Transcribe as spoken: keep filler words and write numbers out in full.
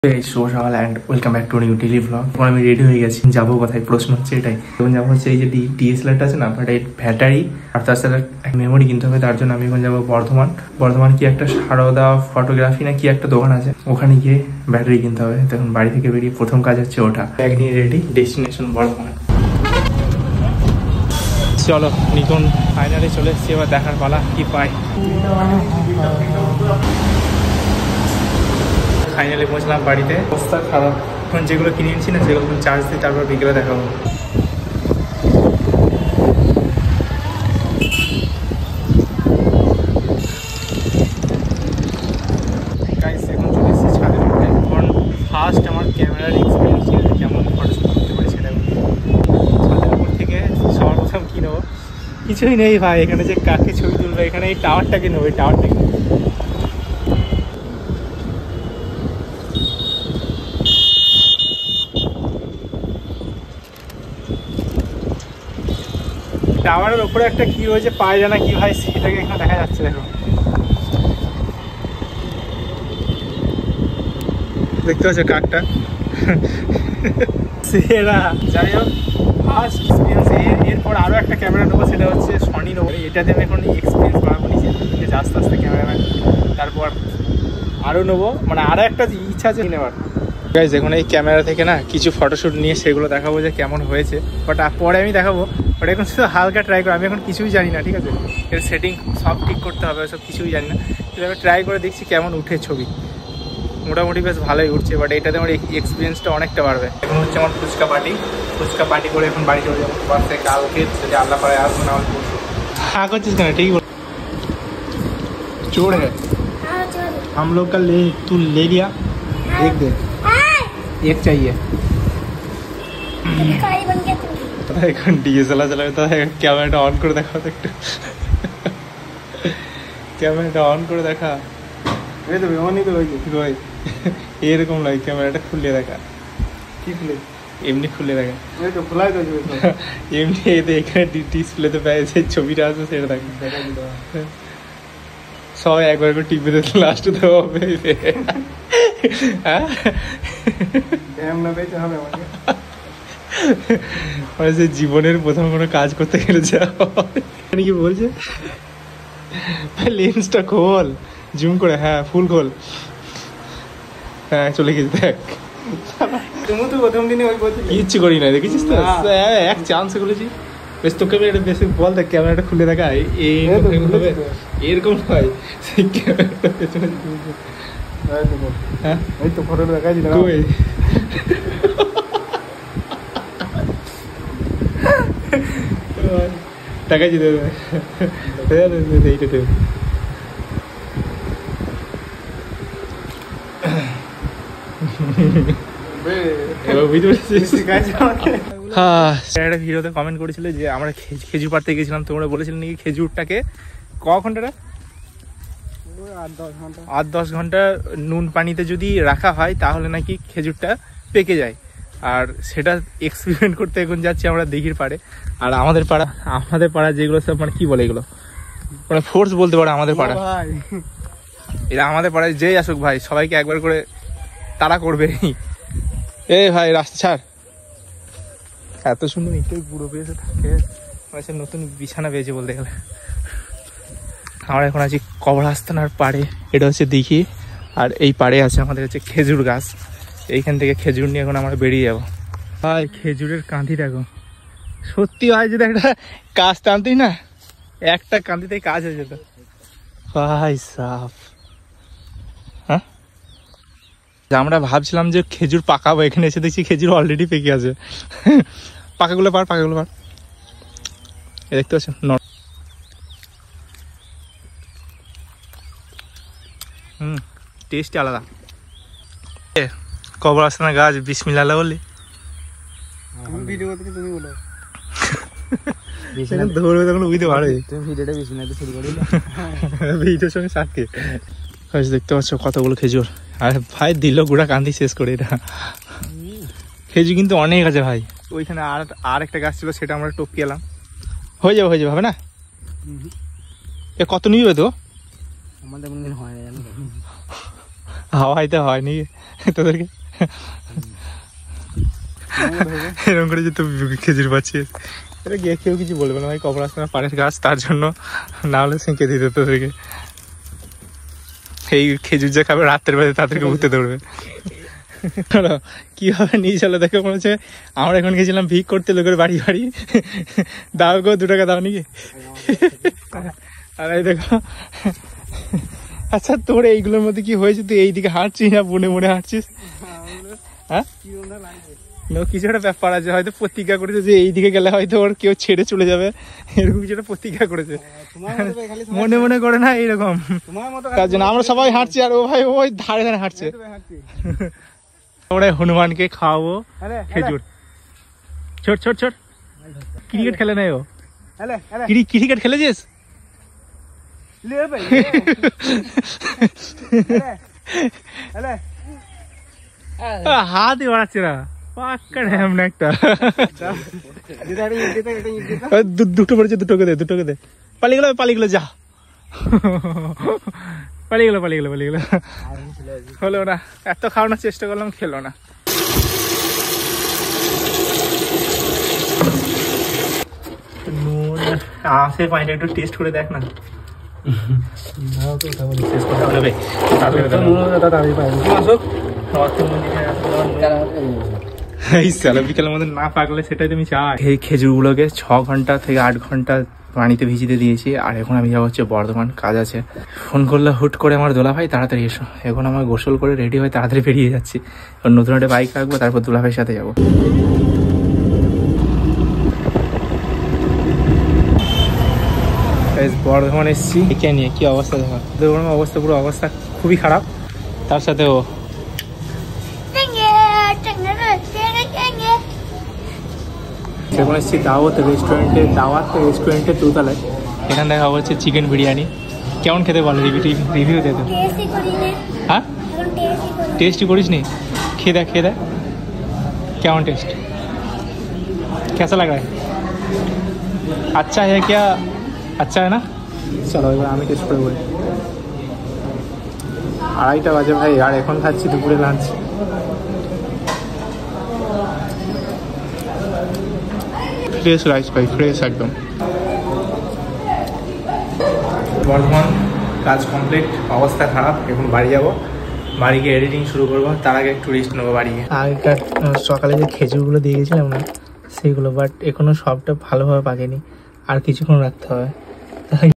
শুভ সকাল and welcome back to new daily blog. এখন আমি রেডি হয়ে গেছি, যাবো কোথায় প্রশ্ন হচ্ছে এটাই। এখন যাবো হচ্ছে এই যে ডিএসএলআরটা আছে না, বাট এই ব্যাটারি আর তাছাড়া মেমোরি কিনতে হবে, তার জন্য আমি এখন যাবো বর্ধমান। বর্ধমান কি একটা সারদা ফটোগ্রাফি না কি একটা দোকান আছে, ওখানে গিয়ে ব্যাটারি কিনতে হবে। তখন বাড়ি থেকে বেরিয়ে প্রথম কাজ হচ্ছে ওটা। ব্যাগ নিয়ে রেডি, ডেস্টিনেশন বর্ধমান। চলো নিকন ফাইনালি চলে এসেছি, এবার দেখার পালা কি পাই। ফাইনালি পৌঁছলাম বাড়িতে, অবস্থা খারাপ। এখন যেগুলো কিনে নিচ্ছি না সেগুলো চার্জ দিই, তারপর বিকেলে দেখাবো। গাইস এখন চলে এসেছি ছাদের উপরে। এখন ফার্স্ট আমার ক্যামেরার এক্সপিরিয়েন্স কেমন ফটোশ্যুট করতে পারি সেটা ছাদের উপর থেকে সবার প্রথম কী নেবো, কিছুই নেই ভাই। এখানে যে কাকে ছবি তুলবে, এখানে এই টাওয়ারটাকে নেবো, এই টাওয়ারটাকে। টাওয়ারের ওপরে একটা কি রয়েছে পায় জানা কি ভাই, সেটাকে এখানে দেখা যাচ্ছে। দেখো, দেখতে পাচ্ছ কাকটা সেরা। যাই হোক, ফার্স্ট এক্সপিরিয়েন্স। এরপর আরও একটা ক্যামেরা নেবো, সেটা হচ্ছে সনি নেবো। এটাতে আমি এখন এক্সপিরিয়েন্স বাড়াবো নিজে, আস্তে আস্তে ক্যামেরাম্যান। তারপর আরও নেবো, মানে আরও একটা ইচ্ছা আছে নেওয়ার। গাইজ এখন এই ক্যামেরা থেকে না কিছু ফটোশ্যুট নিয়ে সেগুলো দেখাবো যে কেমন হয়েছে, বাট পরে আমি দেখাবো। বাট এখন শুধু হালকা ট্রাই করো, আমি এখন কিছুই জানি না, ঠিক আছে? এর সেটিং সব ঠিক করতে হবে, সব কিছুই জানি না। কিন্তু আমি ট্রাই করে দেখছি কেমন উঠে ছবি। মোটামুটি বেশ ভালোই উঠছে, বাট এটাতে আমার এক্সপিরিয়েন্সটা অনেকটা বাড়বে। এখন হচ্ছে আমার ফুচকা পার্টি, ফুচকা পার্টি করে এখন বাড়ি চলে যাবো। বাসে কালকে যদি আল্লাহ পাড়ায় আসবো, না হলে হ্যাঁ করছিস কেন? ঠিক বল, चोर है। हम लोग का ले तू ले लिया, एक दे, एक चाहिए। এখন ডিএসএলআর চালাবে, তো ক্যামেরাটা অন করে দেখা তো একটু, ক্যামেরাটা অন করে দেখা। এই তো অনই তো রয়েছে ভাই, এরকম লাগে। ক্যামেরাটা খুলে দেখা, কি খুলে? এমনি খুলে দেখা, এই তো খোলাই তো এমনি। এতে এখানে ডিসপ্লেতে পেয়েছে ছবিটা আছে, সেটা দেখা সবাই একবার করে টিপে দিতে লাস্টে দেওয়া হবে। হ্যাঁ মানে জীবনের প্রথম কোনো কাজ করতে গেলে যা কি বলছে, লেন্সটা খোল, জুম করে, হ্যাঁ ফুল খোল। হ্যাঁ চলে গেছি, দেখ তুমি তো প্রথম দিনে ওই বলছি কিচ্ছু করি না, দেখেছিস তো? এক চান্স করেছি বেশ। তোকে আমি একটা বেশি বল, দেখ ক্যামেরাটা খুলে দেখা, এরকম হয় সেই ক্যামেরাটা পেছনে। হ্যাঁ ওই তো ফটোটা দেখাই দিলাম, দেখাইছি এইটা। একটা ভিডিওতে কমেন্ট করেছিল যে আমরা খেজুর পাড়তে গেছিলাম, তোমরা বলেছিলে নাকি খেজুরটাকে ক ঘন্টা আট দশ ঘন্টা নুন পানিতে যদি রাখা হয় তাহলে নাকি খেজুরটা পেকে যায়। আর সেটা এক্সপেরিমেন্ট করতে এখন যাচ্ছি আমরা দিঘির পাড়ে। আর আমাদের পাড়া, আমাদের পাড়া যেগুলো সব মানে কি বলে এগুলো, মানে ফোর্স বলতে পারে আমাদের পাড়া। এরা আমাদের পাড়ায় যেই আসুক ভাই, সবাইকে একবার করে তাড়া করবে। এই ভাই রাস্তা ছাড়, এত সুন্দর ইটের গুঁড়ো পেয়েছে থাকে, নতুন বিছানা পেয়েছে বলতে গেলে। আমরা এখন আছি কবরস্থানের পাড়ে, এটা হচ্ছে দিঘি। আর এই পাড়ে আছে আমাদের হচ্ছে খেজুর গাছ, এইখান থেকে খেজুর নিয়ে এখন আমরা বেরিয়ে যাবো। ভাই খেজুরের কাঁধি দেখো, সত্যি ভাই যদি একটা কাজ টানতেই না, একটা কাঁধিতেই কাজ হয়ে যেত ভাই সাফ। হ্যাঁ আমরা ভাবছিলাম যে খেজুর পাকাবো, এখানে এসে দেখছি খেজুর অলরেডি পেকে আছে। পাকাগুলো পার, পাকাগুলো পার, এ দেখতে পাচ্ছ। হুম টেস্ট আলাদা। কবরস্থানের গাছ বিসমিল্লাহ বললি, ধরবে তখন বুঝতে পারবে। ভিডিওর সঙ্গে সাথে দেখতে পাচ্ছ কতগুলো খেজুর। আর ভাই দিল গুড়া কান্দি শেষ করে। এটা খেজুর কিন্তু অনেক আছে ভাই। ওইখানে আর আর একটা গাছ ছিল, সেটা আমরা টপকে এলাম। হয়ে যাবে, হয়ে যাবে, হবে না? এ কত নিবে তো? আমাদের হয় না, হাওয়াইতে হয়নি। তোদেরকে এরকম করে যে তো খেজুর পাচ্ছিস, এটা গিয়ে কেউ কিছু বলবে না ভাই, কপাল আসতে না পাড়ের গাছ, তার জন্য না হলে সেঁকে দিতে তোদেরকে। এই খেজুর যা খাবে রাত্রের বেলা তাদেরকে উঠতে ধরবে। কিভাবে নিয়ে চলো দেখো, মনে হচ্ছে আমরা এখন গেছিলাম ভিক করতে লোকের বাড়ি বাড়ি, দাও গো দু টাকা দাও নাকি। আর এই দেখো, আচ্ছা তোর এইগুলোর মধ্যে কি হয়েছে, তুই এইদিকে হাঁটছিস না বনে বনে হাঁটছিস? হ্যাঁ কিছু একটা ব্যাপার আছে, হয়তো প্রতিজ্ঞা করেছে যে এইদিকে গেলে হয়তো ওর কেউ ছেড়ে চলে যাবে, এরকম কিছু একটা প্রতিজ্ঞা করেছে, মনে মনে করে না এইরকম। তার জন্য আমরা সবাই হাঁটছি, আর ও ভাই ওই ধারে ধারে হাঁটছে। আমরা হনুমানকে খাওয়াবো খেজুর। ছোট ছোট ছোট ক্রিকেট খেলে নাই ও, ক্রিকেট খেলেছিস? হাতই বাড়াচ্ছে না, পাক্কা ড্যাম না একটা। দুটো পড়েছে, দুটোকে দে, দুটোকে দে। পালিয়ে গেলো, পালিয়ে গেলো, যা পালিয়ে গেলো, পালিয়ে গেলো, পালিয়ে গেলো। হলো না, এত খাওয়ানোর চেষ্টা করলাম, খেলো না। নুন আসে পানিটা একটু টেস্ট করে দেখ না। বিকেলের মধ্যে না পাকলে সেটাই তুমি চাই। এই খেজুর গুলোকে ছ ঘন্টা থেকে আট ঘন্টা পানিতে ভিজিতে দিয়েছি, আর এখন আমি যাবো হচ্ছে বর্ধমান, কাজ আছে। ফোন করলে হুট করে আমার দোলা ভাই তাড়াতাড়ি এসো, এখন আমার গোসল করে রেডি হয়ে তাড়াতাড়ি বেরিয়ে যাচ্ছি। নতুন একটা বাইক রাখবো, তারপর দোলা ভাইয়ের সাথে যাবো। বর্ধমান এসছি একে নিয়ে, কি অবস্থা দেখো, বর্ধমান অবস্থা পুরো অবস্থা খুবই খারাপ। তার সাথে ও এখন এসছি দাওয়াত রেস্টুরেন্টে, দাওয়াত রেস্টুরেন্টের দোতলায়। এখানে দেখা হচ্ছে চিকেন বিরিয়ানি, কেমন খেতে বলো, রিভিউ রিভিউ দে তো। হ্যাঁ টেস্টই করিস নি, খেয়ে দেখ, খেয়ে দেখ কেমন টেস্ট, कैसा लग रहा है? अच्छा है क्या? अच्छा है ना? চলো এবার আমি টেস্ট করে বলি। আড়াইটা বাজে ভাই, আর এখন খাচ্ছি দুপুরে লাঞ্চ। ফ্রেশ রাইস ভাই, ফ্রেশ একদম। বর্ধমান কাজ কমপ্লিট, অবস্থা খারাপ, এখন বাড়ি যাব, বাড়ি গিয়ে এডিটিং শুরু করবো। তার আগে একটু রেস্ট নেবো বাড়ি গিয়ে। আগেকার সকালে যে খেজুরগুলো দিয়ে গেছিলাম না সেগুলো, বাট এখনো সবটা ভালোভাবে পাকেনি, আর কিছুক্ষণ রাখতে হবে।